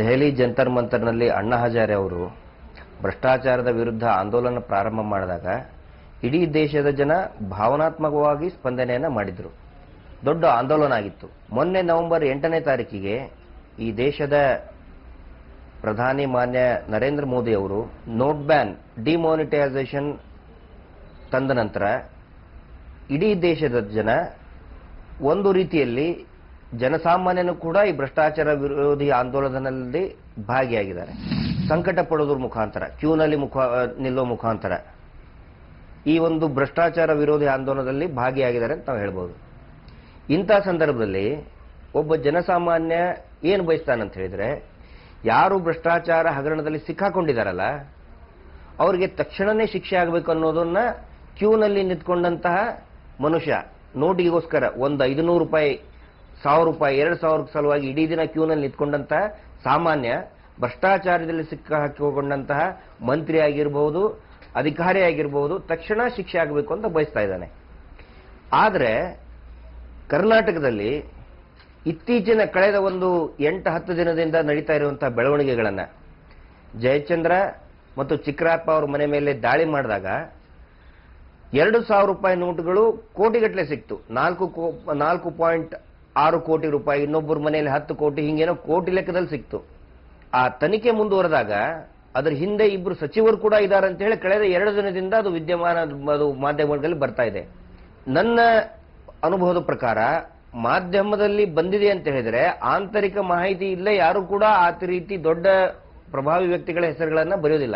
ದೆಹಲಿ ಜಂತರ್ ಮಂತರ್ನಲ್ಲಿ ಅಣ್ಣಾ ಹಜಾರೆ ಅವರು ಭ್ರಷ್ಟಾಚಾರದ ವಿರುದ್ಧ ಆಂದೋಲನ ಪ್ರಾರಂಭ ಮಾಡಿದಾಗ ಇಡೀ ದೇಶದ ಜನ ಭಾವನಾತ್ಮಕವಾಗಿ ಸ್ಪಂದನೆಯನ್ನ ಮಾಡಿದ್ರು. ದೊಡ್ಡ ಆಂದೋಲನ ಆಗಿತ್ತು. ಮೊನ್ನೆ ನವೆಂಬರ್ 8ನೇ ತಾರೀಕಿಗೆ ಈ ದೇಶದ ಪ್ರಧಾನಿ ಮಾನ್ಯ ನರೇಂದ್ರ ಮೋದಿ ಅವರು ನೋಟ್ ಬ್ಯಾನ್ ಡಿಮಾನಿಟೈಸೇಷನ್ ತಂದ ನಂತರ ಇಡೀ ದೇಶದ ಜನ ಒಂದು ರೀತಿಯಲ್ಲಿ ಜನಸಾಮಾನ್ಯನು ಕೂಡ ಈ ಭ್ರಷ್ಟಾಚಾರ ವಿರೋಧಿ ಆಂದೋಲನದಲ್ಲಿ ಭಾಗಿಯಾಗಿದ್ದಾರೆ. ಸಂಕಟ ಪಡೋದ್ರ ಮುಖಾಂತರ, ಕ್ಯೂನಲ್ಲಿ ನಿಲ್ಲೋ ಮುಖಾಂತರ ಈ ಒಂದು ಭ್ರಷ್ಟಾಚಾರ ವಿರೋಧಿ ಆಂದೋಲನದಲ್ಲಿ ಭಾಗಿಯಾಗಿದ್ದಾರೆ ಅಂತ ನಾವು ಹೇಳ್ಬೋದು. ಇಂಥ ಸಂದರ್ಭದಲ್ಲಿ ಒಬ್ಬ ಜನಸಾಮಾನ್ಯ ಏನು ಬಯಸ್ತಾನಂತ ಹೇಳಿದ್ರೆ, ಯಾರು ಭ್ರಷ್ಟಾಚಾರ ಹಗರಣದಲ್ಲಿ ಸಿಕ್ಕಾಕೊಂಡಿದ್ದಾರಲ್ಲ ಅವರಿಗೆ ತಕ್ಷಣನೇ ಶಿಕ್ಷೆ ಆಗಬೇಕು ಅನ್ನೋದನ್ನ ಕ್ಯೂನಲ್ಲಿ ನಿಂತ್ಕೊಂಡಂತಹ ಮನುಷ್ಯ, ನೋಟಿಗೋಸ್ಕರ ಒಂದು 500 ರೂಪಾಯಿ, 1000 ರೂಪಾಯಿ, 2000 ಸಲುವಾಗಿ ಇಡೀ ದಿನ ಕ್ಯೂನಲ್ಲಿ ನಿಂತ್ಕೊಂಡಂತಹ ಸಾಮಾನ್ಯ, ಭ್ರಷ್ಟಾಚಾರದಲ್ಲಿ ಸಿಕ್ಕಾಕಿಕೊಂಡಂತಹ ಮಂತ್ರಿ ಆಗಿರಬಹುದು, ಅಧಿಕಾರಿ ಆಗಿರಬಹುದು, ತಕ್ಷಣ ಶಿಕ್ಷೆ ಆಗಬೇಕು ಅಂತ ಬಯಸ್ತಾ ಇದ್ದಾನೆ. ಆದರೆ ಕರ್ನಾಟಕದಲ್ಲಿ ಇತ್ತೀಚಿನ ಕಳೆದ ಒಂದು 8-10 ದಿನದಿಂದ ನಡೀತಾ ಇರುವಂತಹ ಬೆಳವಣಿಗೆಗಳನ್ನ, ಜಯಚಂದ್ರ ಮತ್ತು ಚಿಕ್ಕರಾಯಪ್ಪ ಅವರ ಮನೆ ಮೇಲೆ ದಾಳಿ ಮಾಡಿದಾಗ 2000 ರೂಪಾಯಿ ನೋಟುಗಳು ಕೋಟಿಗಟ್ಟಲೆ ಸಿಕ್ತು. 4.6 ಕೋಟಿ ರೂಪಾಯಿ, ಇನ್ನೊಬ್ಬರ ಮನೆಯಲ್ಲಿ 10 ಕೋಟಿ, ಹಿಂಗೇನೋ ಕೋಟಿ ಲೆಕ್ಕದಲ್ಲಿ ಸಿಕ್ತು. ಆ ತನಿಖೆ ಮುಂದುವರೆದಾಗ ಅದರ ಹಿಂದೆ ಇಬ್ಬರು ಸಚಿವರು ಕೂಡ ಇದ್ದಾರೆ ಅಂತ ಹೇಳಿ ಕಳೆದ 2 ದಿನದಿಂದ ಅದು ಅದು ಮಾಧ್ಯಮಗಳಲ್ಲಿ ಬರ್ತಾ ಇದೆ. ನನ್ನ ಅನುಭವದ ಪ್ರಕಾರ ಮಾಧ್ಯಮದಲ್ಲಿ ಬಂದಿದೆ ಅಂತ ಹೇಳಿದ್ರೆ ಆಂತರಿಕ ಮಾಹಿತಿ ಇಲ್ಲೇ ಯಾರು ಕೂಡ ಆ ರೀತಿ ದೊಡ್ಡ ಪ್ರಭಾವಿ ವ್ಯಕ್ತಿಗಳ ಹೆಸರುಗಳನ್ನ ಬರೆಯೋದಿಲ್ಲ.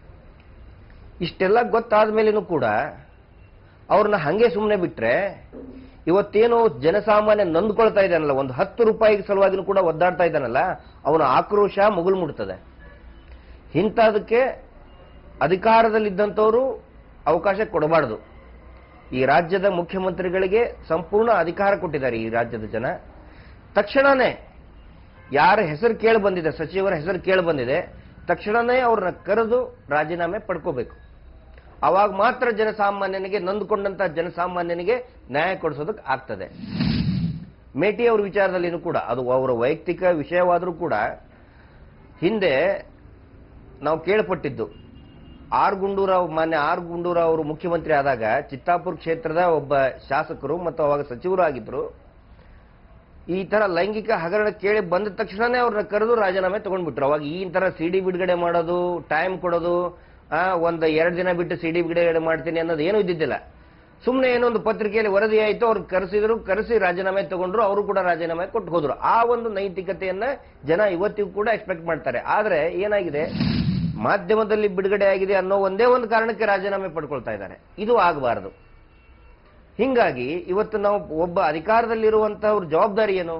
ಇಷ್ಟೆಲ್ಲ ಗೊತ್ತಾದ ಮೇಲೇನೂ ಕೂಡ ಅವ್ರನ್ನ ಹಂಗೆ ಸುಮ್ಮನೆ ಬಿಟ್ರೆ, ಇವತ್ತೇನು ಜನಸಾಮಾನ್ಯ ನೊಂದ್ಕೊಳ್ತಾ ಇದ್ದಾನಲ್ಲ, ಒಂದು 10 ರೂಪಾಯಿ ಸಲುವಾಗಿನೂ ಕೂಡ ಒದ್ದಾಡ್ತಾ ಇದ್ದಾನಲ್ಲ, ಅವನ ಆಕ್ರೋಶ ಮುಗುಳು ಮುಡ್ತದೆ. ಇಂಥದಕ್ಕೆ ಅಧಿಕಾರದಲ್ಲಿದ್ದಂಥವರು ಅವಕಾಶ ಕೊಡಬಾರದು. ಈ ರಾಜ್ಯದ ಮುಖ್ಯಮಂತ್ರಿಗಳಿಗೆ ಸಂಪೂರ್ಣ ಅಧಿಕಾರ ಕೊಟ್ಟಿದ್ದಾರೆ ಈ ರಾಜ್ಯದ ಜನ. ತಕ್ಷಣನೇ ಯಾರ ಹೆಸರು ಕೇಳಿ ಬಂದಿದೆ, ಸಚಿವರ ಹೆಸರು ಕೇಳಿ ಬಂದಿದೆ, ತಕ್ಷಣನೇ ಅವ್ರನ್ನ ಕರೆದು ರಾಜೀನಾಮೆ ಪಡ್ಕೋಬೇಕು. ಅವಾಗ ಮಾತ್ರ ಜನಸಾಮಾನ್ಯನಿಗೆ, ನೊಂದುಕೊಂಡಂತಹ ಜನಸಾಮಾನ್ಯನಿಗೆ ನ್ಯಾಯ ಕೊಡಿಸೋದಕ್ಕೆ ಆಗ್ತದೆ. ಮೇಟಿ ಅವ್ರ ವಿಚಾರದಲ್ಲಿನೂ ಕೂಡ ಅದು ಅವರ ವೈಯಕ್ತಿಕ ವಿಷಯವಾದರೂ ಕೂಡ ಹಿಂದೆ ನಾವು ಕೇಳಪಟ್ಟಿದ್ದು, ಮಾನ್ಯ ಆರ್ ಗುಂಡೂರಾವ್ ಅವರು ಮುಖ್ಯಮಂತ್ರಿ ಆದಾಗ ಚಿತ್ತಾಪುರ ಕ್ಷೇತ್ರದ ಒಬ್ಬ ಶಾಸಕರು ಮತ್ತು ಅವಾಗ ಸಚಿವರು ಆಗಿದ್ರು, ಈ ತರ ಲೈಂಗಿಕ ಹಗರಣ ಕೇಳಿ ಬಂದ ತಕ್ಷಣನೇ ಅವ್ರನ್ನ ಕರೆದು ರಾಜೀನಾಮೆ ತಗೊಂಡ್ಬಿಟ್ರು. ಅವಾಗ ಈ ತರ ಸಿಡಿ ಬಿಡುಗಡೆ ಮಾಡೋದು, ಟೈಮ್ ಕೊಡೋದು, 1-2 ದಿನ ಬಿಟ್ಟು ಸಿಡಿ ಬಿಡುಗಡೆ ಮಾಡ್ತೀನಿ ಅನ್ನೋದು ಏನೂ ಇದ್ದಿದ್ದಿಲ್ಲ. ಸುಮ್ಮನೆ ಏನೊಂದು ಪತ್ರಿಕೆಯಲ್ಲಿ ವರದಿ ಆಯಿತು, ಅವ್ರು ಕರೆಸಿ ರಾಜೀನಾಮೆ ತಗೊಂಡ್ರು, ಅವರು ಕೂಡ ರಾಜೀನಾಮೆ ಕೊಟ್ಟು ಹೋದ್ರು. ಆ ಒಂದು ನೈತಿಕತೆಯನ್ನ ಜನ ಇವತ್ತಿಗೂ ಕೂಡ ಎಕ್ಸ್ಪೆಕ್ಟ್ ಮಾಡ್ತಾರೆ. ಆದ್ರೆ ಏನಾಗಿದೆ, ಮಾಧ್ಯಮದಲ್ಲಿ ಬಿಡುಗಡೆ ಆಗಿದೆ ಅನ್ನೋ ಒಂದೇ ಒಂದು ಕಾರಣಕ್ಕೆ ರಾಜೀನಾಮೆ ಪಡ್ಕೊಳ್ತಾ ಇದ್ದಾರೆ. ಇದು ಆಗಬಾರದು. ಹಿಂಗಾಗಿ ಇವತ್ತು ನಾವು ಒಬ್ಬ ಅಧಿಕಾರದಲ್ಲಿರುವಂತಹವ್ರ ಜವಾಬ್ದಾರಿ ಏನು?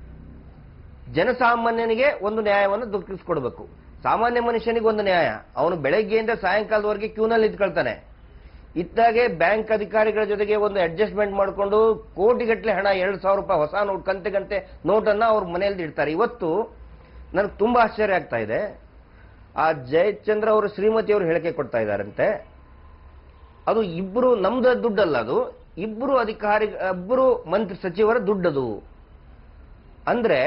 ಜನಸಾಮಾನ್ಯನಿಗೆ ಒಂದು ನ್ಯಾಯವನ್ನು ದೊರಕಿಸ್ಕೊಡ್ಬೇಕು. ಸಾಮಾನ್ಯ ಮನುಷ್ಯನಿಗೆ ಒಂದು ನ್ಯಾಯ. ಅವನು ಬೆಳಗ್ಗೆಯಿಂದ ಸಾಯಂಕಾಲದವರೆಗೆ ಕ್ಯೂನಲ್ಲಿ ನಿಂತ್ಕೊಳ್ತಾನೆ. ಇತ್ತಾಗೆ ಬ್ಯಾಂಕ್ ಅಧಿಕಾರಿಗಳ ಜೊತೆಗೆ ಒಂದು ಅಡ್ಜಸ್ಟ್ಮೆಂಟ್ ಮಾಡಿಕೊಂಡು ಕೋಟಿಗಟ್ಟಲೆ ಹಣ, 2000 ರೂಪಾಯಿ ಹೊಸ ನೋಟ್, ಕಂತೆ ನೋಟನ್ನ ಅವ್ರ ಮನೆಯಲ್ಲಿ ಇಡ್ತಾರೆ. ಇವತ್ತು ನನಗೆ ತುಂಬಾ ಆಶ್ಚರ್ಯ ಆಗ್ತಾ ಇದೆ. ಆ ಜಯಚಂದ್ರ ಅವರು ಶ್ರೀಮತಿ ಅವರು ಹೇಳಿಕೆ ಕೊಡ್ತಾ ಇದ್ದಾರಂತೆ, ಅದು ಇಬ್ಬರು ನಮ್ದ ದುಡ್ಡಲ್ಲ, ಅದು ಇಬ್ಬರು ಮಂತ್ರಿ ಸಚಿವರ ದುಡ್ಡದು. ಅಂದ್ರೆ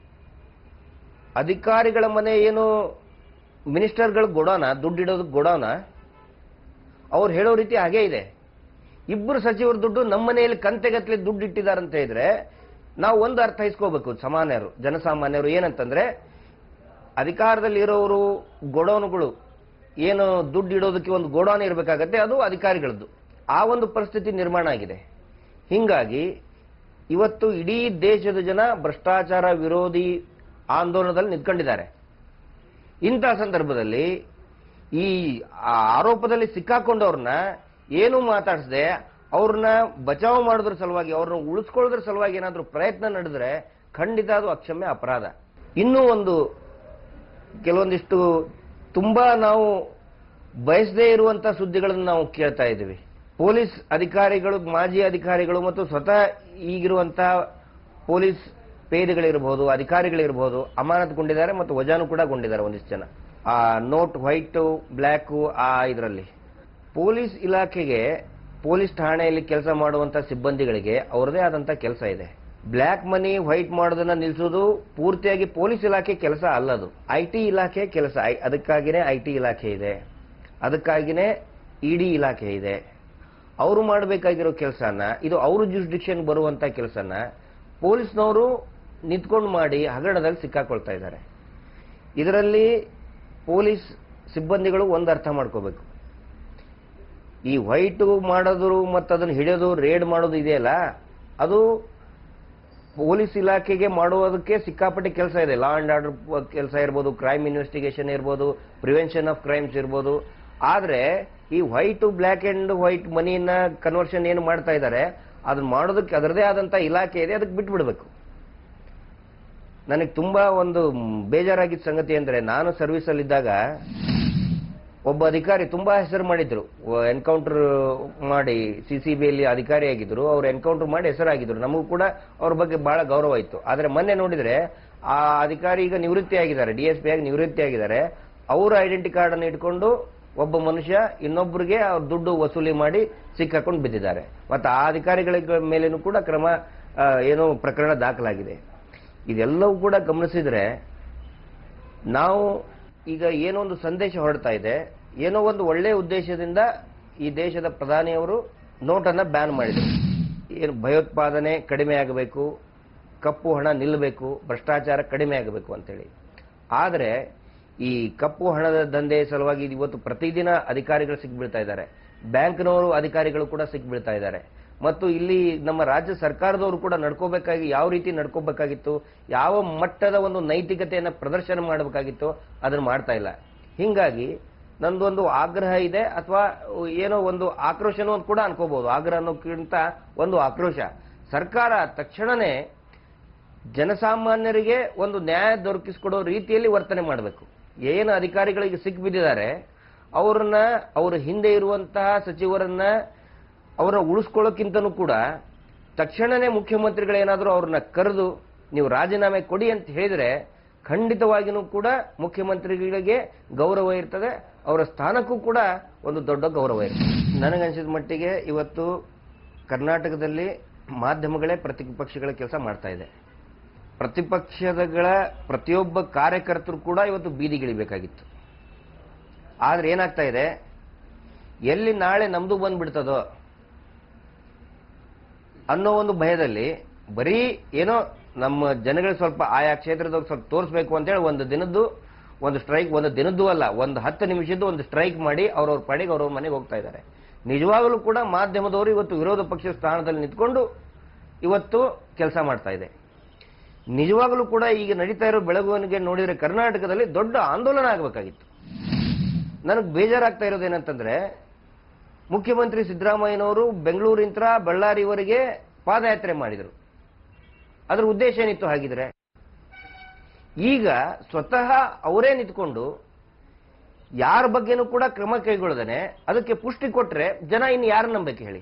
ಅಧಿಕಾರಿಗಳ ಮನೆ ಏನು ಮಿನಿಸ್ಟರ್ಗಳ ಗೋಡೌನ, ದುಡ್ಡಿಡೋದು ಗೋಡೌನ, ಅವ್ರು ಹೇಳೋ ರೀತಿ ಹಾಗೇ ಇದೆ. ಇಬ್ಬರು ಸಚಿವರ ದುಡ್ಡು ನಮ್ಮ ಮನೆಯಲ್ಲಿ ಕಂತೆಗಟ್ಟಲೆ ದುಡ್ಡು ಇಟ್ಟಿದ್ದಾರಂತ ಹೇಳಿದ್ರೆ ನಾವು ಒಂದು ಅರ್ಥೈಸ್ಕೋಬೇಕು ಜನಸಾಮಾನ್ಯರು ಏನಂತಂದ್ರೆ, ಅಧಿಕಾರದಲ್ಲಿ ಇರೋರು ಗೋಡೌನ್ಗಳು ಏನು ದುಡ್ಡು ಇಡೋದಕ್ಕೆ ಒಂದು ಗೋಡೌನ್ ಇರಬೇಕಾಗತ್ತೆ, ಅದು ಅಧಿಕಾರಿಗಳದ್ದು. ಆ ಒಂದು ಪರಿಸ್ಥಿತಿ ನಿರ್ಮಾಣ ಆಗಿದೆ. ಹಿಂಗಾಗಿ ಇವತ್ತು ಇಡೀ ದೇಶದ ಜನ ಭ್ರಷ್ಟಾಚಾರ ವಿರೋಧಿ ಆಂದೋಲನದಲ್ಲಿ ನಿಂತ್ಕೊಂಡಿದ್ದಾರೆ. ಇಂಥ ಸಂದರ್ಭದಲ್ಲಿ ಈ ಆರೋಪದಲ್ಲಿ ಸಿಕ್ಕಾಕೊಂಡವ್ರನ್ನ ಏನೂ ಮಾತಾಡಿಸದೆ ಅವ್ರನ್ನ ಬಚಾವ್ ಮಾಡೋದ್ರ ಸಲುವಾಗಿ, ಅವ್ರನ್ನ ಉಳಿಸ್ಕೊಳ್ಳೋದ್ರ ಸಲುವಾಗಿ ಏನಾದ್ರೂ ಪ್ರಯತ್ನ ನಡೆದ್ರೆ ಖಂಡಿತ ಅದು ಅಕ್ಷಮ್ಯ ಅಪರಾಧ. ಇನ್ನೂ ಕೆಲವೊಂದಿಷ್ಟು ತುಂಬಾ ನಾವು ಬಯಸದೇ ಇರುವಂತಹ ಸುದ್ದಿಗಳನ್ನು ನಾವು ಕೇಳ್ತಾ ಇದ್ದೀವಿ. ಪೊಲೀಸ್ ಅಧಿಕಾರಿಗಳು, ಮಾಜಿ ಅಧಿಕಾರಿಗಳು ಮತ್ತು ಸ್ವತಃ ಈಗಿರುವಂತಹ ಪೊಲೀಸ್ ಪೇದೆಗಳಿರಬಹುದು, ಅಧಿಕಾರಿಗಳಿರಬಹುದು, ಅಮಾನತುಗೊಂಡಿದ್ದಾರೆ ಮತ್ತು ವಜಾನು ಕೂಡ ಗೊಂಡಿದ್ದಾರೆ ಒಂದಿಷ್ಟು ಜನ. ಆ ನೋಟ್ ವೈಟ್ ಬ್ಲ್ಯಾಕ್ ಇದರಲ್ಲಿ ಪೊಲೀಸ್ ಇಲಾಖೆಗೆ, ಪೊಲೀಸ್ ಠಾಣೆಯಲ್ಲಿ ಕೆಲಸ ಮಾಡುವಂತಹ ಸಿಬ್ಬಂದಿಗಳಿಗೆ ಅವರದೇ ಆದಂತಹ ಕೆಲಸ ಇದೆ. ಬ್ಲ್ಯಾಕ್ ಮನಿ ವೈಟ್ ಮಾಡೋದನ್ನ ನಿಲ್ಲಿಸೋದು ಪೂರ್ತಿಯಾಗಿ ಪೊಲೀಸ್ ಇಲಾಖೆ ಕೆಲಸ ಅಲ್ಲದು, IT ಇಲಾಖೆ ಕೆಲಸ. ಅದಕ್ಕಾಗಿನೇ IT ಇಲಾಖೆ ಇದೆ, ಅದಕ್ಕಾಗಿನೇ ED ಇಲಾಖೆ ಇದೆ. ಅವರು ಮಾಡಬೇಕಾಗಿರೋ ಕೆಲಸನ, ಇದು ಅವ್ರ ಜುರಿಸ್ಡಿಕ್ಷನ್ ಬರುವಂತ ಕೆಲಸನ ಪೊಲೀಸ್ನವರು ನಿಂತ್ಕೊಂಡು ಮಾಡಿ ಹಗರಣದಲ್ಲಿ ಸಿಕ್ಕಾಕೊಳ್ತಾ ಇದ್ದಾರೆ. ಇದರಲ್ಲಿ ಪೊಲೀಸ್ ಸಿಬ್ಬಂದಿಗಳು ಒಂದು ಅರ್ಥ ಮಾಡ್ಕೋಬೇಕು, ಈ ವೈಟ್ ಮಾಡೋದು ಮತ್ತು ಅದನ್ನು ಹಿಡಿಯೋದು ರೇಡ್ ಮಾಡೋದು ಇದೆಯಲ್ಲ, ಅದು ಪೊಲೀಸ್ ಇಲಾಖೆಗೆ ಮಾಡುವುದಕ್ಕೆ ಸಿಕ್ಕಾಪಟ್ಟೆ ಕೆಲಸ ಇದೆ. ಲಾ ಅಂಡ್ ಆರ್ಡರ್ ಕೆಲಸ ಇರ್ಬೋದು, ಕ್ರೈಮ್ ಇನ್ವೆಸ್ಟಿಗೇಷನ್ ಇರ್ಬೋದು, ಪ್ರಿವೆನ್ಷನ್ ಆಫ್ ಕ್ರೈಮ್ಸ್ ಇರ್ಬೋದು. ಆದ್ರೆ ಈ ವೈಟ್ ಬ್ಲ್ಯಾಕ್ ಅಂಡ್ ವೈಟ್ ಮನಿನ ಕನ್ವರ್ಷನ್ ಏನು ಮಾಡ್ತಾ ಇದ್ದಾರೆ, ಅದನ್ನ ಮಾಡೋದಕ್ಕೆ ಅದರದೇ ಆದಂತ ಇಲಾಖೆ ಇದೆ, ಅದಕ್ಕೆ ಬಿಟ್ಬಿಡ್ಬೇಕು. ನನಗೆ ತುಂಬಾ ಒಂದು ಬೇಜಾರಾಗಿದ್ದ ಸಂಗತಿ ಅಂದ್ರೆ, ನಾನು ಸರ್ವಿಸ್ ಅಲ್ಲಿ ಇದ್ದಾಗ ಒಬ್ಬ ಅಧಿಕಾರಿ ತುಂಬಾ ಹೆಸರು ಮಾಡಿದ್ರು, ಎನ್ಕೌಂಟರ್ ಮಾಡಿ CCBಯಲ್ಲಿ ಅಧಿಕಾರಿಯಾಗಿದ್ರು. ಅವ್ರು ಎನ್ಕೌಂಟರ್ ಮಾಡಿ ಹೆಸರಾಗಿದ್ರು, ನಮಗೂ ಕೂಡ ಅವ್ರ ಬಗ್ಗೆ ಬಹಳ ಗೌರವ ಇತ್ತು. ಆದ್ರೆ ಮೊನ್ನೆ ನೋಡಿದ್ರೆ ಆ ಅಧಿಕಾರಿ ಈಗ ನಿವೃತ್ತಿ ಆಗಿದ್ದಾರೆ, DSP ಆಗಿ ನಿವೃತ್ತಿ ಆಗಿದ್ದಾರೆ. ಅವರ ಐಡೆಂಟಿ ಕಾರ್ಡ್ ಅನ್ನು ಇಟ್ಕೊಂಡು ಒಬ್ಬ ಮನುಷ್ಯ ಇನ್ನೊಬ್ಬರಿಗೆ ಅವ್ರ ದುಡ್ಡು ವಸೂಲಿ ಮಾಡಿ ಸಿಕ್ಕಾಕೊಂಡು ಬಿದ್ದಿದ್ದಾರೆ. ಮತ್ತು ಆ ಅಧಿಕಾರಿಗಳ ಮೇಲೇನೂ ಕೂಡ ಕ್ರಮ ಏನೋ ಪ್ರಕರಣ ದಾಖಲಾಗಿದೆ. ಇದೆಲ್ಲವೂ ಕೂಡ ಗಮನಿಸಿದ್ರೆ ನಾವು ಈಗ ಏನೋ ಒಂದು ಸಂದೇಶ ಹೊರಡ್ತಾ ಇದೆ, ಏನೋ ಒಂದು ಒಳ್ಳೆಯ ಉದ್ದೇಶದಿಂದ ಈ ದೇಶದ ಪ್ರಧಾನಿಯವರು ನೋಟನ್ನ ಬ್ಯಾನ್ ಮಾಡಿದರು. ಏನು ಭಯೋತ್ಪಾದನೆ ಕಡಿಮೆ ಆಗಬೇಕು, ಕಪ್ಪು ಹಣ ನಿಲ್ಲಬೇಕು, ಭ್ರಷ್ಟಾಚಾರ ಕಡಿಮೆ ಆಗಬೇಕು ಅಂತೇಳಿ. ಆದರೆ ಈ ಕಪ್ಪು ಹಣದ ದಂಧೆ ಸಲುವಾಗಿ ಇವತ್ತು ಪ್ರತಿದಿನ ಅಧಿಕಾರಿಗಳು ಸಿಕ್ಬೀಳ್ತಾ ಇದ್ದಾರೆ, ಬ್ಯಾಂಕ್ನವರು ಅಧಿಕಾರಿಗಳು ಕೂಡ ಸಿಕ್ಬೀಳ್ತಾ ಇದ್ದಾರೆ. ಮತ್ತು ಇಲ್ಲಿ ನಮ್ಮ ರಾಜ್ಯ ಸರ್ಕಾರದವರು ಕೂಡ ನಡ್ಕೋಬೇಕಾಗಿ ಯಾವ ರೀತಿ ನಡ್ಕೋಬೇಕಾಗಿತ್ತು, ಯಾವ ಮಟ್ಟದ ಒಂದು ನೈತಿಕತೆಯನ್ನು ಪ್ರದರ್ಶನ ಮಾಡಬೇಕಾಗಿತ್ತು, ಅದನ್ನು ಮಾಡ್ತಾ ಇಲ್ಲ. ಹಿಂಗಾಗಿ ನಂದೊಂದು ಆಗ್ರಹ ಇದೆ, ಅಥವಾ ಏನೋ ಒಂದು ಆಕ್ರೋಶನೂ ಕೂಡ ಅನ್ಕೋಬಹುದು. ಆಗ್ರಹ ಅನ್ನೋಕ್ಕಿಂತ ಒಂದು ಆಕ್ರೋಶ. ಸರ್ಕಾರ ತಕ್ಷಣನೇ ಜನಸಾಮಾನ್ಯರಿಗೆ ಒಂದು ನ್ಯಾಯ ದೊರಕಿಸಿಕೊಡೋ ರೀತಿಯಲ್ಲಿ ವರ್ತನೆ ಮಾಡಬೇಕು. ಏನು ಅಧಿಕಾರಿಗಳಿಗೆ ಸಿಕ್ಬಿದ್ದಿದ್ದಾರೆ ಅವ್ರನ್ನ, ಅವರ ಹಿಂದೆ ಇರುವಂತಹ ಸಚಿವರನ್ನ ಅವರ ಉಳಿಸ್ಕೊಳ್ಳೋಕ್ಕಿಂತನೂ ಕೂಡ ತಕ್ಷಣನೇ ಮುಖ್ಯಮಂತ್ರಿಗಳೇನಾದರೂ ಅವ್ರನ್ನ ಕರೆದು ನೀವು ರಾಜೀನಾಮೆ ಕೊಡಿ ಅಂತ ಹೇಳಿದ್ರೆ ಖಂಡಿತವಾಗಿಯೂ ಕೂಡ ಮುಖ್ಯಮಂತ್ರಿಗಳಿಗೆ ಗೌರವ ಇರ್ತದೆ, ಅವರ ಸ್ಥಾನಕ್ಕೂ ಕೂಡ ಒಂದು ದೊಡ್ಡ ಗೌರವ ಇರ್ತದೆ. ನನಗನ್ಸಿದ ಮಟ್ಟಿಗೆ ಇವತ್ತು ಕರ್ನಾಟಕದಲ್ಲಿ ಮಾಧ್ಯಮಗಳೇ ಪ್ರತಿಪಕ್ಷಗಳ ಕೆಲಸ ಮಾಡ್ತಾ ಇದೆ. ಪ್ರತಿಪಕ್ಷಗಳ ಪ್ರತಿಯೊಬ್ಬ ಕಾರ್ಯಕರ್ತರು ಕೂಡ ಇವತ್ತು ಬೀದಿಗಿಳಿಬೇಕಾಗಿತ್ತು. ಆದ್ರೆ ಏನಾಗ್ತಾ ಇದೆ, ಎಲ್ಲಿ ನಾಳೆ ನಮ್ದು ಬಂದ್ಬಿಡ್ತದೋ ಅನ್ನೋ ಒಂದು ಭಯದಲ್ಲಿ ಬರೀ ಏನೋ ನಮ್ಮ ಜನಗಳಿಗೆ ಸ್ವಲ್ಪ ಆಯಾ ಕ್ಷೇತ್ರದವ್ರು ಸ್ವಲ್ಪ ತೋರಿಸ್ಬೇಕು ಅಂತೇಳಿ ಒಂದು ದಿನದ್ದು ಒಂದು ಸ್ಟ್ರೈಕ್, ಒಂದು ದಿನದ್ದು ಅಲ್ಲ, ಒಂದು 10 ನಿಮಿಷದ್ದು ಒಂದು ಸ್ಟ್ರೈಕ್ ಮಾಡಿ ಅವ್ರವ್ರ ಪಾಡಿಗೆ ಅವ್ರವ್ರ ಮನೆಗೆ ಹೋಗ್ತಾ ಇದ್ದಾರೆ. ನಿಜವಾಗಲೂ ಕೂಡ ಮಾಧ್ಯಮದವರು ಇವತ್ತು ವಿರೋಧ ಪಕ್ಷ ಸ್ಥಾನದಲ್ಲಿ ನಿಂತ್ಕೊಂಡು ಇವತ್ತು ಕೆಲಸ ಮಾಡ್ತಾ ಇದೆ. ನಿಜವಾಗಲೂ ಕೂಡ ಈಗ ನಡೀತಾ ಇರೋ ಬೆಳವಣಿಗೆ ನೋಡಿದ್ರೆ ಕರ್ನಾಟಕದಲ್ಲಿ ದೊಡ್ಡ ಆಂದೋಲನ ಆಗಬೇಕಾಗಿತ್ತು. ನನಗೆ ಬೇಜಾರಾಗ್ತಾ ಇರೋದೇನಂತಂದ್ರೆ, ಮುಖ್ಯಮಂತ್ರಿ ಸಿದ್ದರಾಮಯ್ಯನವರು ಬೆಂಗಳೂರಿಂತ್ರ ಬಳ್ಳಾರಿವರೆಗೆ ಪಾದಯಾತ್ರೆ ಮಾಡಿದರು. ಅದರ ಉದ್ದೇಶ ಏನಿತ್ತು ಹಾಗಿದ್ರೆ? ಈಗ ಸ್ವತಃ ಅವರೇ ನಿಂತ್ಕೊಂಡು ಯಾರ ಬಗ್ಗೆನೂ ಕೂಡ ಕ್ರಮ ಕೈಗೊಳ್ಳದೇನೆ ಅದಕ್ಕೆ ಪುಷ್ಟಿ ಕೊಟ್ರೆ ಜನ ಇನ್ನು ಯಾರು ನಂಬೇಕು ಹೇಳಿ?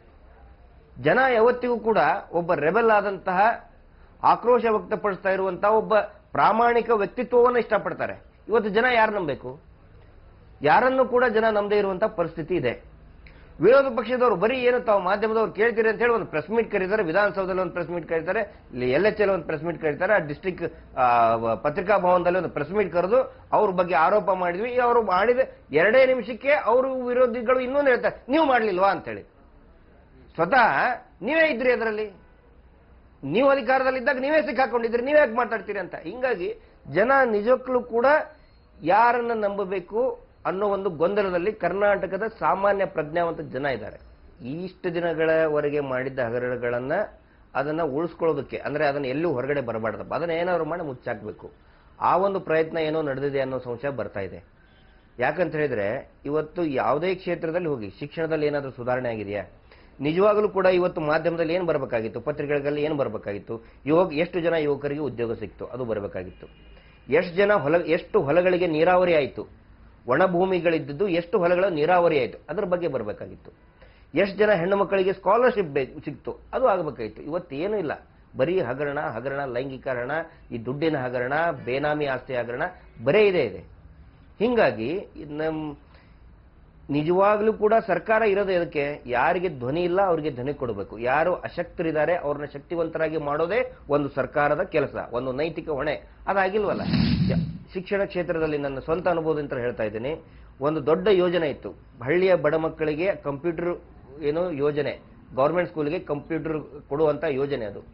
ಜನ ಯಾವತ್ತಿಗೂ ಕೂಡ ಒಬ್ಬ ರೆಬೆಲ್ ಆದಂತಹ, ಆಕ್ರೋಶ ವ್ಯಕ್ತಪಡಿಸ್ತಾ ಇರುವಂತಹ ಒಬ್ಬ ಪ್ರಾಮಾಣಿಕ ವ್ಯಕ್ತಿತ್ವವನ್ನು ಇಷ್ಟಪಡ್ತಾರೆ. ಇವತ್ತು ಜನ ಯಾರು ನಂಬೇಕು? ಯಾರನ್ನು ಕೂಡ ಜನ ನಂಬದೇ ಇರುವಂತಹ ಪರಿಸ್ಥಿತಿ ಇದೆ. ವಿರೋಧ ಪಕ್ಷದವರು ಬರೀ ಏನು ತಾವು ಮಾಧ್ಯಮದವ್ರು ಕೇಳ್ತೀರಿ ಅಂತ ಹೇಳಿ ಒಂದು ಪ್ರೆಸ್ ಮೀಟ್ ಕರೀತಾರೆ, ವಿಧಾನಸೌಧದಲ್ಲಿ ಒಂದು ಪ್ರೆಸ್ ಮೀಟ್ ಕರೀತಾರೆ, ಇಲ್ಲಿ LHL ಒಂದು ಪ್ರೆಸ್ ಮೀಟ್ ಕರೀತಾರೆ, ಡಿಸ್ಟ್ರಿಕ್ಟ್ ಪತ್ರಿಕಾ ಭವನದಲ್ಲಿ ಒಂದು ಪ್ರೆಸ್ ಮೀಟ್ ಕರೆದು ಅವ್ರ ಬಗ್ಗೆ ಆರೋಪ ಮಾಡಿದ್ವಿ. ಅವರು ಮಾಡಿದ 2 ನಿಮಿಷಕ್ಕೆ ಅವರು ವಿರೋಧಿಗಳು ಇನ್ನೊಂದು ಹೇಳ್ತಾರೆ, ನೀವು ಮಾಡ್ಲಿಲ್ವಾ ಅಂತೇಳಿ. ಸ್ವತಃ ನೀವೇ ಇದ್ರಿ ಅದರಲ್ಲಿ, ನೀವು ಅಧಿಕಾರದಲ್ಲಿದ್ದಾಗ ನೀವೇ ಸಿಕ್ಕಾಕೊಂಡಿದ್ರಿ, ನೀವೇ ಯಾಕೆ ಮಾತಾಡ್ತೀರಿ ಅಂತ. ಹಿಂಗಾಗಿ ಜನ ನಿಜಕ್ಕೂ ಕೂಡ ಯಾರನ್ನ ನಂಬಬೇಕು ಅನ್ನೋ ಒಂದು ಗೊಂದಲದಲ್ಲಿ ಕರ್ನಾಟಕದ ಸಾಮಾನ್ಯ ಪ್ರಜ್ಞಾವಂತ ಜನ ಇದ್ದಾರೆ. ಇಷ್ಟು ದಿನಗಳವರೆಗೆ ಮಾಡಿದ್ದ ಹಗರಣಗಳನ್ನ ಅದನ್ನ ಉಳಿಸ್ಕೊಳ್ಳೋದಕ್ಕೆ, ಅಂದ್ರೆ ಅದನ್ನ ಎಲ್ಲೂ ಹೊರಗಡೆ ಬರಬಾರ್ದಪ್ಪ, ಅದನ್ನ ಏನಾದ್ರು ಮಾಡಿ ಮುಚ್ಚಾಕ್ಬೇಕು, ಆ ಒಂದು ಪ್ರಯತ್ನ ಏನೋ ನಡೆದಿದೆ ಅನ್ನೋ ಸಂಶಯ ಬರ್ತಾ ಇದೆ. ಯಾಕಂತ ಹೇಳಿದ್ರೆ ಇವತ್ತು ಯಾವುದೇ ಕ್ಷೇತ್ರದಲ್ಲಿ ಹೋಗಿ, ಶಿಕ್ಷಣದಲ್ಲಿ ಏನಾದರೂ ಸುಧಾರಣೆ ಆಗಿದೆಯಾ? ನಿಜವಾಗಲೂ ಕೂಡ ಇವತ್ತು ಮಾಧ್ಯಮದಲ್ಲಿ ಏನು ಬರಬೇಕಾಗಿತ್ತು, ಪತ್ರಿಕೆಗಳಲ್ಲಿ ಏನು ಬರಬೇಕಾಗಿತ್ತು? ಎಷ್ಟು ಜನ ಯುವಕರಿಗೆ ಉದ್ಯೋಗ ಸಿಕ್ತು, ಅದು ಬರಬೇಕಾಗಿತ್ತು. ಎಷ್ಟು ಹೊಲಗಳಿಗೆ ನೀರಾವರಿ ಆಯಿತು, ಒಣ ಭೂಮಿಗಳಿದ್ದು ಎಷ್ಟು ಹೊಲಗಳ ನೀರಾವರಿ ಆಯಿತು, ಅದ್ರ ಬಗ್ಗೆ ಬರಬೇಕಾಗಿತ್ತು. ಎಷ್ಟು ಜನ ಹೆಣ್ಣು ಮಕ್ಕಳಿಗೆ ಸ್ಕಾಲರ್ಶಿಪ್ ಸಿಕ್ತು, ಅದು ಆಗಬೇಕಾಗಿತ್ತು. ಇವತ್ತೇನೂ ಇಲ್ಲ, ಬರೀ ಹಗರಣ, ಲೈಂಗಿಕ ಹಗರಣ, ಈ ದುಡ್ಡಿನ ಹಗರಣ, ಬೇನಾಮಿ ಆಸ್ತಿ ಹಗರಣ ಬರೇ ಇದೆ. ಹಿಂಗಾಗಿ ನಿಜವಾಗ್ಲೂ ಕೂಡ ಸರ್ಕಾರ ಇರೋದು ಇದಕ್ಕೆ, ಯಾರಿಗೆ ಧ್ವನಿ ಇಲ್ಲ ಅವರಿಗೆ ಧ್ವನಿ ಕೊಡಬೇಕು, ಯಾರು ಅಶಕ್ತರಿದ್ದಾರೆ ಅವ್ರನ್ನ ಶಕ್ತಿವಂತರಾಗಿ ಮಾಡೋದೇ ಒಂದು ಸರ್ಕಾರದ ಕೆಲಸ, ಒಂದು ನೈತಿಕ ಹೊಣೆ. ಅದಾಗಿಲ್ವಲ್ಲ. ಶಿಕ್ಷಣ ಕ್ಷೇತ್ರದಲ್ಲಿ ನನ್ನ ಸ್ವಂತ ಅನುಭವದಿಂದ ಹೇಳ್ತಾ ಇದ್ದೀನಿ. ಒಂದು ದೊಡ್ಡ ಯೋಜನೆ ಇತ್ತು, ಹಳ್ಳಿಯ ಬಡ ಮಕ್ಕಳಿಗೆ ಕಂಪ್ಯೂಟರ್ ಯೋಜನೆ, ಗೌರ್ಮೆಂಟ್ ಸ್ಕೂಲ್ಗೆ ಕಂಪ್ಯೂಟರ್ ಕೊಡುವಂತ ಯೋಜನೆ. ಅದು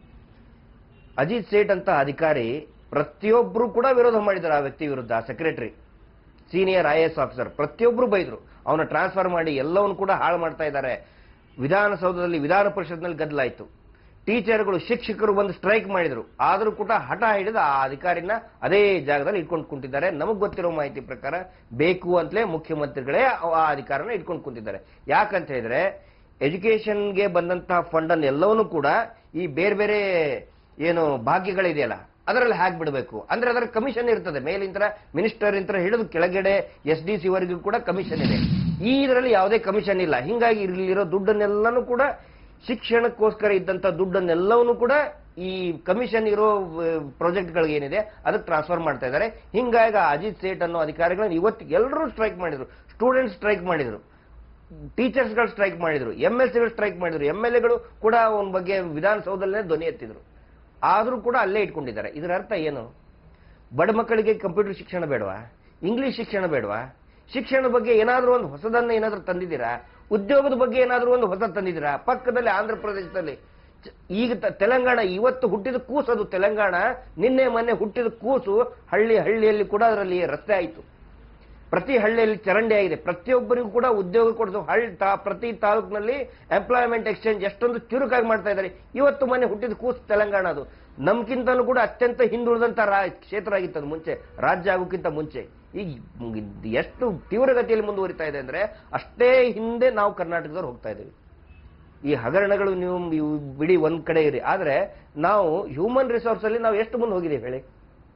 ಅಜಿತ್ ಸೇಠ್ ಅಂತ ಅಧಿಕಾರಿ ಪ್ರತಿಯೊಬ್ರು ಕೂಡ ವಿರೋಧ ಮಾಡಿದ್ರು ಆ ವ್ಯಕ್ತಿ ವಿರುದ್ಧ. ಸೆಕ್ರೆಟರಿ, ಸೀನಿಯರ್ IAS ಆಫೀಸರ್ ಪ್ರತಿಯೊಬ್ರು ಬೈದ್ರು. ಅವನ ಟ್ರಾನ್ಸ್ಫರ್ ಮಾಡಿ ಎಲ್ಲವನ್ನು ಕೂಡ ಹಾಳು ಮಾಡ್ತಾ ಇದ್ದಾರೆ. ವಿಧಾನಸೌಧದಲ್ಲಿ ವಿಧಾನ ಪರಿಷತ್ನಲ್ಲಿ ಗದ್ದಲಾಯಿತು. ಟೀಚರ್ಗಳು, ಶಿಕ್ಷಕರು ಬಂದು ಸ್ಟ್ರೈಕ್ ಮಾಡಿದ್ರು. ಆದರೂ ಕೂಡ ಹಠ ಹಿಡಿದು ಆ ಅಧಿಕಾರಿನ ಅದೇ ಜಾಗದಲ್ಲಿ ಇಟ್ಕೊಂಡು ಕುಂತಿದ್ದಾರೆ. ನಮಗ್ ಗೊತ್ತಿರೋ ಮಾಹಿತಿ ಪ್ರಕಾರ ಬೇಕು ಅಂತಲೇ ಮುಖ್ಯಮಂತ್ರಿಗಳೇ ಆ ಅಧಿಕಾರನ ಇಟ್ಕೊಂಡು ಕುಂತಿದ್ದಾರೆ. ಯಾಕಂತ ಹೇಳಿದ್ರೆ ಎಜುಕೇಶನ್ಗೆ ಬಂದಂತಹ ಫಂಡ್ ಅನ್ನು ಎಲ್ಲವನ್ನೂ ಕೂಡ ಈ ಬೇರೆ ಬೇರೆ ಭಾಗ್ಯಗಳಿದೆಯಲ್ಲ ಅದರಲ್ಲಿ ಹಾಕ್ಬಿಡ್ಬೇಕು. ಅಂದ್ರೆ ಅದರ ಕಮಿಷನ್ ಇರ್ತದೆ. ಮೇಲಿಂದ ಮಿನಿಸ್ಟರ್ ಇಂತ ಹಿಡಿದು ಕೆಳಗಡೆ SDC ವರೆಗೂ ಕೂಡ ಕಮಿಷನ್ ಇದೆ. ಈ ಇದರಲ್ಲಿ ಯಾವುದೇ ಕಮಿಷನ್ ಇಲ್ಲ. ಹಿಂಗಾಗಿ ಇರಲಿರೋ ದುಡ್ಡನ್ನೆಲ್ಲನೂ ಕೂಡ, ಶಿಕ್ಷಣಕ್ಕೋಸ್ಕರ ಇದ್ದಂತ ದುಡ್ಡನ್ನೆಲ್ಲವನ್ನೂ ಕೂಡ ಈ ಕಮಿಷನ್ ಇರೋ ಪ್ರಾಜೆಕ್ಟ್ಗಳಿಗೆ ಏನಿದೆ ಅದಕ್ಕೆ ಟ್ರಾನ್ಸ್ಫರ್ ಮಾಡ್ತಾ ಇದ್ದಾರೆ. ಹಿಂಗಾಗಿ ಅಜಿತ್ ಸೇಠ್ ಅನ್ನೋ ಅಧಿಕಾರಿಗಳನ್ನ ಇವತ್ತು ಎಲ್ಲರೂ ಸ್ಟ್ರೈಕ್ ಮಾಡಿದ್ರು. ಸ್ಟೂಡೆಂಟ್ಸ್ ಸ್ಟ್ರೈಕ್ ಮಾಡಿದ್ರು, ಟೀಚರ್ಸ್ಗಳು ಸ್ಟ್ರೈಕ್ ಮಾಡಿದ್ರು, MLCಗಳು ಸ್ಟ್ರೈಕ್ ಮಾಡಿದ್ರು, MLAಗಳು ಕೂಡ ಅವನ ಬಗ್ಗೆ ವಿಧಾನಸೌಧದಲ್ಲೇ ಧ್ವನಿ ಎತ್ತಿದ್ರು. ಆದರೂ ಕೂಡ ಅಲ್ಲೇ ಇಟ್ಕೊಂಡಿದ್ದಾರೆ. ಇದರ ಅರ್ಥ ಏನು? ಬಡ ಮಕ್ಕಳಿಗೆ ಕಂಪ್ಯೂಟರ್ ಶಿಕ್ಷಣ ಬೇಡವಾ? ಇಂಗ್ಲಿಷ್ ಶಿಕ್ಷಣ ಬೇಡವಾ? ಶಿಕ್ಷಣದ ಬಗ್ಗೆ ಏನಾದರೂ ಒಂದು ಹೊಸದನ್ನ ಏನಾದರೂ ತಂದಿದ್ದೀರಾ? ಉದ್ಯೋಗದ ಬಗ್ಗೆ ಏನಾದರೂ ಒಂದು ಹೊಸ ತಂದಿದ್ದೀರಾ? ಪಕ್ಕದಲ್ಲಿ ಆಂಧ್ರ ಪ್ರದೇಶದಲ್ಲಿ, ಈಗ ತೆಲಂಗಾಣ, ಇವತ್ತು ಹುಟ್ಟಿದ ಕೂಸು ಅದು ತೆಲಂಗಾಣ, ನಿನ್ನೆ ಮೊನ್ನೆ ಹುಟ್ಟಿದ ಕೂಸು ಹಳ್ಳಿಯಲ್ಲಿ ಕೂಡ ಅದರಲ್ಲಿ ರಸ್ತೆ ಆಯಿತು. ಪ್ರತಿ ಹಳ್ಳಿಯಲ್ಲಿ ಚರಂಡಿ ಆಗಿದೆ. ಪ್ರತಿಯೊಬ್ಬರಿಗೂ ಕೂಡ ಉದ್ಯೋಗ ಕೊಡೋದು. ಪ್ರತಿ ತಾಲೂಕಿನಲ್ಲಿ ಎಂಪ್ಲಾಯ್ಮೆಂಟ್ ಎಕ್ಸ್ಚೇಂಜ್ ಎಷ್ಟೊಂದು ಚುರುಕಾಗಿ ಮಾಡ್ತಾ ಇದ್ದಾರೆ. ಇವತ್ತು ಮನೆ ಹುಟ್ಟಿದ ಕೂಸು ತೆಲಂಗಾಣ. ಅದು ನಮ್ಗಿಂತಲೂ ಕೂಡ ಅತ್ಯಂತ ಹಿಂದುಳಿದಂತ ಕ್ಷೇತ್ರ ಆಗಿತ್ತು ಮುಂಚೆ, ರಾಜ್ಯ ಆಗೋಕ್ಕಿಂತ ಮುಂಚೆ. ಈಗ ಎಷ್ಟು ತೀವ್ರಗತಿಯಲ್ಲಿ ಮುಂದುವರಿತಾ ಇದೆ ಅಂದ್ರೆ ಅಷ್ಟೇ ಹಿಂದೆ ನಾವು ಕರ್ನಾಟಕದವ್ರು ಹೋಗ್ತಾ ಇದ್ದೀವಿ. ಈ ಹಗರಣಗಳು ನೀವು ಬಿಡಿ ಒಂದ್ ಕಡೆ ಇರಿ, ಆದ್ರೆ ನಾವು ಹ್ಯೂಮನ್ ರಿಸೋರ್ಸ್ ಅಲ್ಲಿ ನಾವು ಎಷ್ಟು ಮುಂದೆ ಹೋಗಿದ್ದೀವಿ ಹೇಳಿ?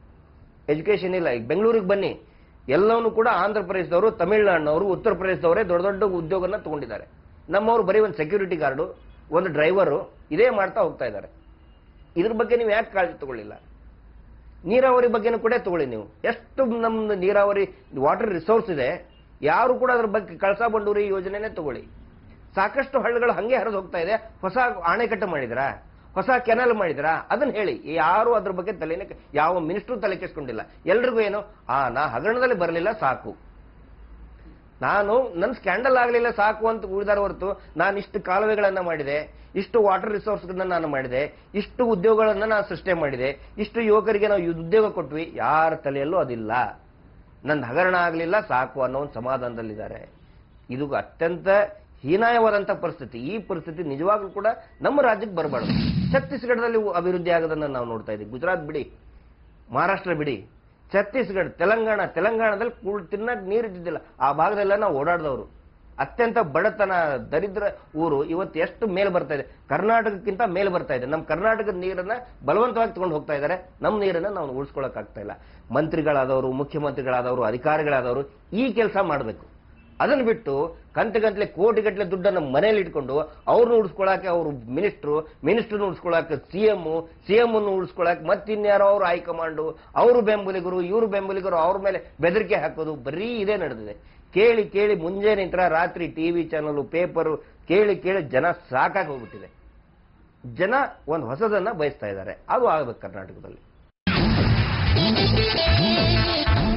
ಎಜುಕೇಶನ್ ಇಲ್ಲ. ಈಗ ಬೆಂಗಳೂರಿಗೆ ಬನ್ನಿ, ಎಲ್ಲವನ್ನೂ ಕೂಡ ಆಂಧ್ರ ಪ್ರದೇಶದವರು, ತಮಿಳುನಾಡಿನವರು, ಉತ್ತರ ಪ್ರದೇಶದವರೇ ದೊಡ್ಡ ದೊಡ್ಡ ಉದ್ಯೋಗನ ತಗೊಂಡಿದ್ದಾರೆ. ನಮ್ಮವರು ಬರೀ ಒಂದು ಸೆಕ್ಯೂರಿಟಿ ಗಾರ್ಡು, ಒಂದು ಡ್ರೈವರು ಇದೇ ಮಾಡ್ತಾ ಹೋಗ್ತಾ ಇದ್ದಾರೆ. ಇದ್ರ ಬಗ್ಗೆ ನೀವು ಯಾಕೆ ಕಾಳಜಿ ತಗೊಳ್ಳಿಲ್ಲ? ನೀರಾವರಿ ಬಗ್ಗೆನೂ ಕೂಡ ತಗೊಳ್ಳಿ. ನೀವು ಎಷ್ಟು ನಮ್ದು ನೀರಾವರಿ ವಾಟರ್ ರಿಸೋರ್ಸ್ ಇದೆ, ಯಾರು ಕೂಡ ಅದ್ರ ಬಗ್ಗೆ ಕಳಸಾ ಬಂಡೂರಿ ಯೋಜನೆನೇ ತಗೊಳ್ಳಿ. ಸಾಕಷ್ಟು ಹಳ್ಳಿಗಳು ಹಂಗೆ ಹರಿದು ಹೋಗ್ತಾ ಇದೆ. ಹೊಸ ಅಣೆಕಟ್ಟು ಮಾಡಿದ್ರಾ? ಹೊಸ ಕೆನಲ್ ಮಾಡಿದ್ರಾ? ಅದನ್ನ ಹೇಳಿ. ಯಾರು ಅದ್ರ ಬಗ್ಗೆ ತಲೆನೇ, ಯಾವ ಮಿನಿಸ್ಟ್ರು ತಲೆ ಕೆಸ್ಕೊಂಡಿಲ್ಲ. ಎಲ್ರಿಗೂ ಏನು, ನಾ ಹಗರಣದಲ್ಲಿ ಬರಲಿಲ್ಲ ಸಾಕು, ನಾನು ನನ್ನ ಸ್ಕ್ಯಾಂಡಲ್ ಆಗಲಿಲ್ಲ ಸಾಕು ಅಂತ ಉಳಿದಾರ ಹೊರತು, ನಾನು ಇಷ್ಟು ಕಾಲುವೆಗಳನ್ನ ಮಾಡಿದೆ, ಇಷ್ಟು ವಾಟರ್ ರಿಸೋರ್ಸ್ಗಳನ್ನ ನಾನು ಮಾಡಿದೆ, ಇಷ್ಟು ಉದ್ಯೋಗಗಳನ್ನ ನಾನು ಸೃಷ್ಟಿ ಮಾಡಿದೆ, ಇಷ್ಟು ಯುವಕರಿಗೆ ನಾವು ಉದ್ಯೋಗ ಕೊಟ್ವಿ. ಯಾರ ತಲೆಯಲ್ಲೂ ಅದಿಲ್ಲ. ನನ್ನ ಹಗರಣ ಆಗಲಿಲ್ಲ ಸಾಕು ಅನ್ನೋ ಒಂದು ಸಮಾಧಾನದಲ್ಲಿದ್ದಾರೆ. ಇದು ಅತ್ಯಂತ ಹೀನಾಯವಾದಂತಹ ಪರಿಸ್ಥಿತಿ. ಈ ಪರಿಸ್ಥಿತಿ ನಿಜವಾಗ್ಲೂ ಕೂಡ ನಮ್ಮ ರಾಜ್ಯಕ್ಕೆ ಬರಬಾರ್ದು. ಛತ್ತೀಸ್ಗಢದಲ್ಲಿ ಅಭಿವೃದ್ಧಿ ಆಗೋದನ್ನ ನಾವು ನೋಡ್ತಾ ಇದ್ದೀವಿ. ಗುಜರಾತ್ ಬಿಡಿ, ಮಹಾರಾಷ್ಟ್ರ ಬಿಡಿ, ಛತ್ತೀಸ್ಗಢ, ತೆಲಂಗಾಣದಲ್ಲಿ ತಿನ್ನಕ್ ನೀರಿದ್ದಿಲ್ಲ. ಆ ಭಾಗದೆಲ್ಲ ನಾವು ಓಡಾಡಿದವರು. ಅತ್ಯಂತ ಬಡತನ, ದರಿದ್ರ ಊರು ಇವತ್ತು ಎಷ್ಟು ಮೇಲೆ ಬರ್ತಾ ಇದೆ, ಕರ್ನಾಟಕಕ್ಕಿಂತ ಮೇಲೆ ಬರ್ತಾ ಇದೆ. ನಮ್ಮ ಕರ್ನಾಟಕದ ನೀರನ್ನ ಬಲವಂತವಾಗಿ ತಗೊಂಡು ಹೋಗ್ತಾ ಇದ್ದಾರೆ. ನಮ್ಮ ನೀರನ್ನ ನಾವು ಉಳಿಸ್ಕೊಳಕ್ ಆಗ್ತಾ ಇಲ್ಲ. ಮಂತ್ರಿಗಳಾದವರು, ಮುಖ್ಯಮಂತ್ರಿಗಳಾದವರು, ಅಧಿಕಾರಿಗಳಾದವರು ಈ ಕೆಲಸ ಮಾಡಬೇಕು. ಅದನ್ನು ಬಿಟ್ಟು ಕಂತಗಂತಲೆ ಕೋಟಿಗಟ್ಟಲೆ ದುಡ್ಡನ್ನು ಮನೆಯಲ್ಲಿ ಇಟ್ಕೊಂಡು ಅವ್ರನ್ನ ಉಳಿಸ್ಕೊಳಕ್ಕೆ ಅವರು ಮಿನಿಸ್ಟರ್ನ ಉಳಿಸ್ಕೊಳಕ್ಕೆ ಸಿಎಂ ಉಳಿಸ್ಕೊಳಕ್ಕೆ ಮತ್ತಿನ್ಯಾರೋ ಅವರು ಹೈಕಮಾಂಡು, ಅವರು ಬೆಂಬಲಿಗರು, ಇವರು ಬೆಂಬಲಿಗರು, ಅವ್ರ ಮೇಲೆ ಬೆದರಿಕೆ ಹಾಕೋದು, ಬರೀ ಇದೇ ನಡೆದಿದೆ. ಕೇಳಿ ಕೇಳಿ ಮುಂಜಾನೆ ರಾತ್ರಿ ಟಿವಿ ಚಾನಲ್, ಪೇಪರು ಕೇಳಿ ಕೇಳಿ ಜನ ಸಾಕಾಗಿ ಹೋಗ್ಬಿಟ್ಟಿದೆ. ಜನ ಒಂದು ಹೊಸದನ್ನ ಬಯಸ್ತಾ ಇದ್ದಾರೆ. ಅದು ಆಗ್ಬೇಕು ಕರ್ನಾಟಕದಲ್ಲಿ.